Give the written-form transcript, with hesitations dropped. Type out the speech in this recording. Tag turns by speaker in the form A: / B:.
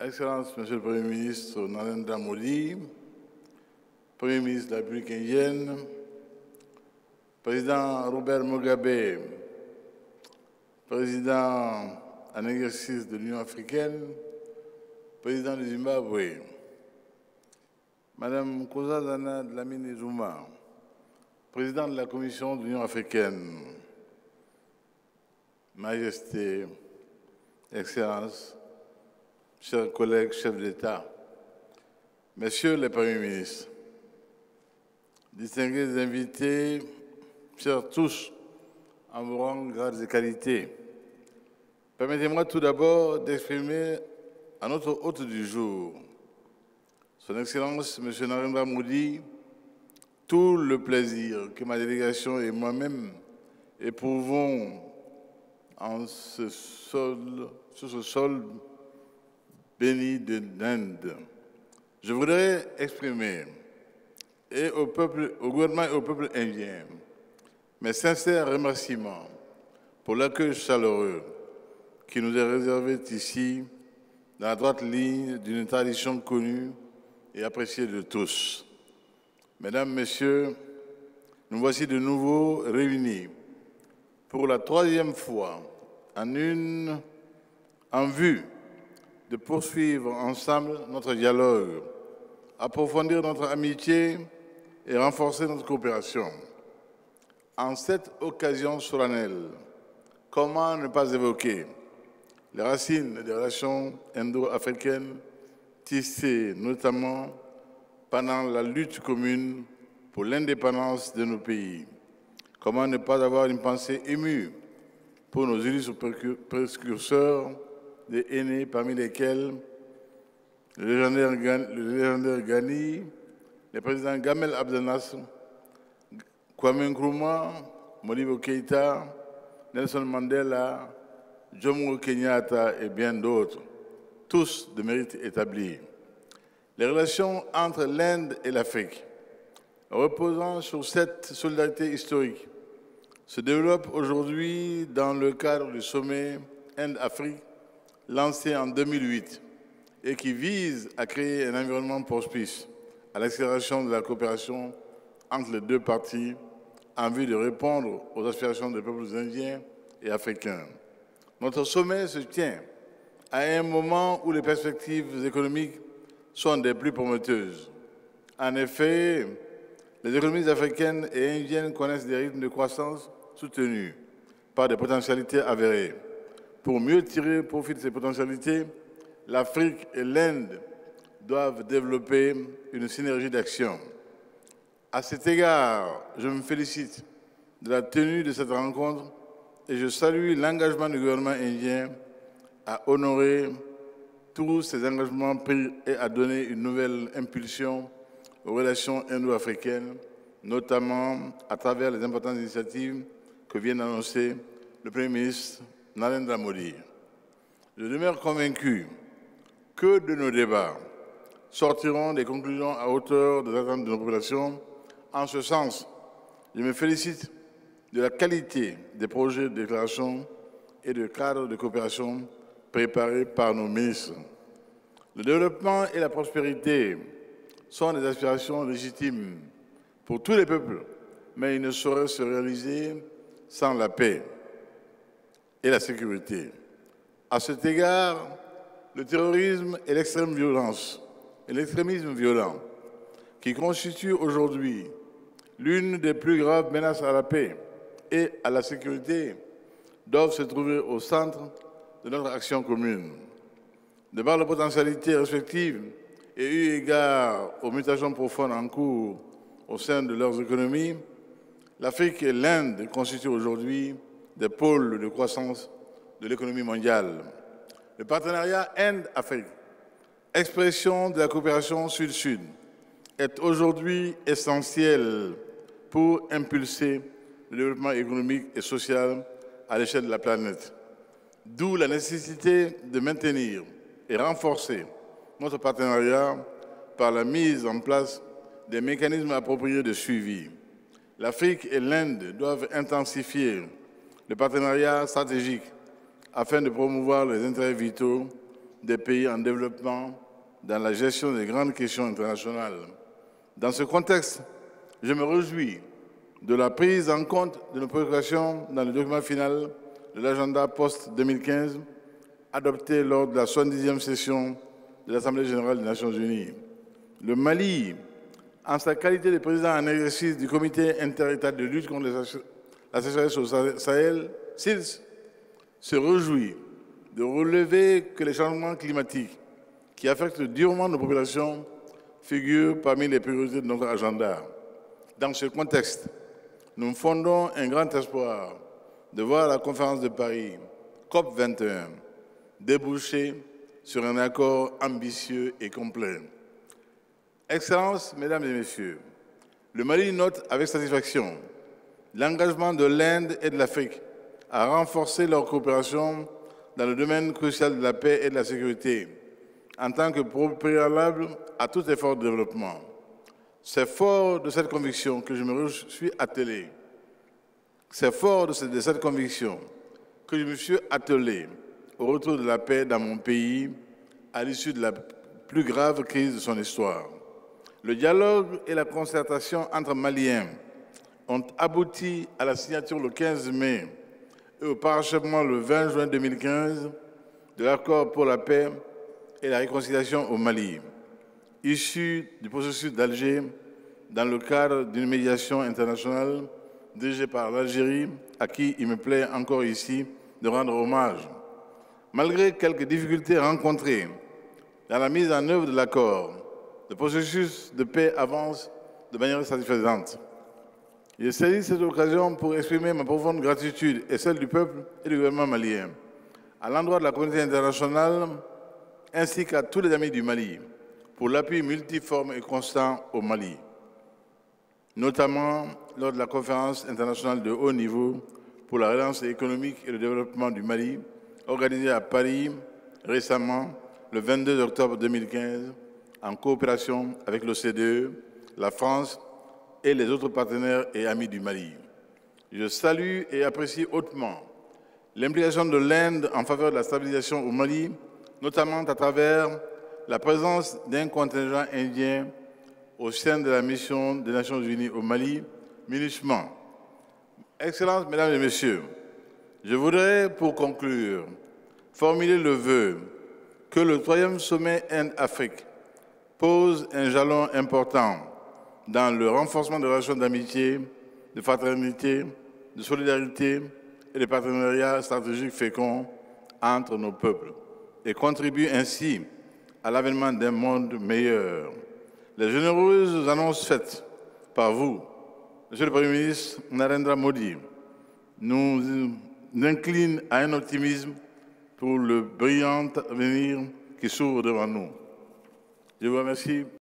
A: Excellence, Monsieur le Premier ministre Narendra Modi, Premier ministre de la République indienne, Président Robert Mugabe, Président en exercice de l'Union africaine, Président du Zimbabwe, Madame Nkosazana Dlamini Zuma, Président de la Commission de l'Union africaine, Majesté, Excellence, chers collègues chefs d'État, Messieurs les Premiers ministres, distingués invités, chers tous, en vos rangs, grades et qualités, permettez-moi tout d'abord d'exprimer à notre hôte du jour, Son Excellence M. Narendra Modi, tout le plaisir que ma délégation et moi-même éprouvons sur ce sol béni de l'Inde. Je voudrais exprimer au gouvernement et au peuple indien mes sincères remerciements pour l'accueil chaleureux qui nous est réservé ici dans la droite ligne d'une tradition connue et appréciée de tous. Mesdames, Messieurs, nous voici de nouveau réunis pour la troisième fois en vue de poursuivre ensemble notre dialogue, approfondir notre amitié et renforcer notre coopération. En cette occasion solennelle, comment ne pas évoquer les racines des relations indo-africaines tissées notamment pendant la lutte commune pour l'indépendance de nos pays? Comment ne pas avoir une pensée émue pour nos illustres précurseurs, des aînés parmi lesquels le légendaire Ghani, le président Gamel Abdel Nasser, Kwame Nkrumah, Modibo Keïta, Nelson Mandela, Jomo Kenyatta et bien d'autres, tous de mérite établi. Les relations entre l'Inde et l'Afrique, reposant sur cette solidarité historique, se développent aujourd'hui dans le cadre du sommet Inde-Afrique lancé en 2008 et qui vise à créer un environnement propice à l'accélération de la coopération entre les deux parties en vue de répondre aux aspirations des peuples indiens et africains. Notre sommet se tient à un moment où les perspectives économiques sont des plus prometteuses. En effet, les économies africaines et indiennes connaissent des rythmes de croissance soutenus par des potentialités avérées. Pour mieux tirer profit de ces potentialités, l'Afrique et l'Inde doivent développer une synergie d'action. À cet égard, je me félicite de la tenue de cette rencontre et je salue l'engagement du gouvernement indien à honorer tous ces engagements pris et à donner une nouvelle impulsion aux relations indo-africaines, notamment à travers les importantes initiatives que vient d'annoncer le Premier ministre Narendra Modi. Je demeure convaincu que de nos débats sortiront des conclusions à hauteur des attentes de nos populations. En ce sens, je me félicite de la qualité des projets de déclaration et de cadres de coopération préparés par nos ministres. Le développement et la prospérité sont des aspirations légitimes pour tous les peuples, mais ils ne sauraient se réaliser sans la paix et la sécurité. À cet égard, le terrorisme et l'extrémisme violent, qui constituent aujourd'hui l'une des plus graves menaces à la paix et à la sécurité, doivent se trouver au centre de notre action commune. De par leurs potentialités respectives et eu égard aux mutations profondes en cours au sein de leurs économies, l'Afrique et l'Inde constituent aujourd'hui des pôles de croissance de l'économie mondiale. Le partenariat Inde-Afrique, expression de la coopération Sud-Sud, est aujourd'hui essentiel pour impulser le développement économique et social à l'échelle de la planète. D'où la nécessité de maintenir et renforcer notre partenariat par la mise en place des mécanismes appropriés de suivi. L'Afrique et l'Inde doivent intensifier le partenariat stratégique afin de promouvoir les intérêts vitaux des pays en développement dans la gestion des grandes questions internationales. Dans ce contexte, je me réjouis de la prise en compte de nos préoccupations dans le document final de l'agenda post-2015 adopté lors de la 70e session de l'Assemblée générale des Nations unies. Le Mali, en sa qualité de président en exercice du comité inter-État de lutte contre la sécheresse au Sahel, SILS, se réjouit de relever que les changements climatiques qui affectent durement nos populations figurent parmi les priorités de notre agenda. Dans ce contexte, nous fondons un grand espoir de voir la conférence de Paris, COP21, déboucher sur un accord ambitieux et complet. Excellences, Mesdames et Messieurs, le Mali note avec satisfaction l'engagement de l'Inde et de l'Afrique à renforcer leur coopération dans le domaine crucial de la paix et de la sécurité, en tant que préalable à tout effort de développement. C'est fort de cette conviction que je me suis attelé. C'est fort de cette conviction que je me suis attelé au retour de la paix dans mon pays à l'issue de la plus grave crise de son histoire. Le dialogue et la concertation entre Maliens ont abouti à la signature le 15 mai et au parachèvement le 20 juin 2015 de l'accord pour la paix et la réconciliation au Mali, issu du processus d'Alger dans le cadre d'une médiation internationale dirigée par l'Algérie, à qui il me plaît encore ici de rendre hommage. Malgré quelques difficultés rencontrées dans la mise en œuvre de l'accord, le processus de paix avance de manière satisfaisante. Je saisis cette occasion pour exprimer ma profonde gratitude et celle du peuple et du gouvernement malien à l'endroit de la communauté internationale ainsi qu'à tous les amis du Mali pour l'appui multiforme et constant au Mali, notamment lors de la conférence internationale de haut niveau pour la relance économique et le développement du Mali, organisée à Paris récemment, le 22 octobre 2015, en coopération avec l'OCDE, la France et les autres partenaires et amis du Mali. Je salue et apprécie hautement l'implication de l'Inde en faveur de la stabilisation au Mali, notamment à travers la présence d'un contingent indien au sein de la mission des Nations unies au Mali, MINUSMA. Excellences, Mesdames et Messieurs, je voudrais, pour conclure, formuler le vœu que le 3e sommet Inde-Afrique pose un jalon important dans le renforcement des relations d'amitié, de fraternité, de solidarité et de partenariats stratégiques féconds entre nos peuples et contribue ainsi à l'avènement d'un monde meilleur. Les généreuses annonces faites par vous, Monsieur le Premier ministre Narendra Modi, nous inclinent à un optimisme pour le brillant avenir qui s'ouvre devant nous. Je vous remercie.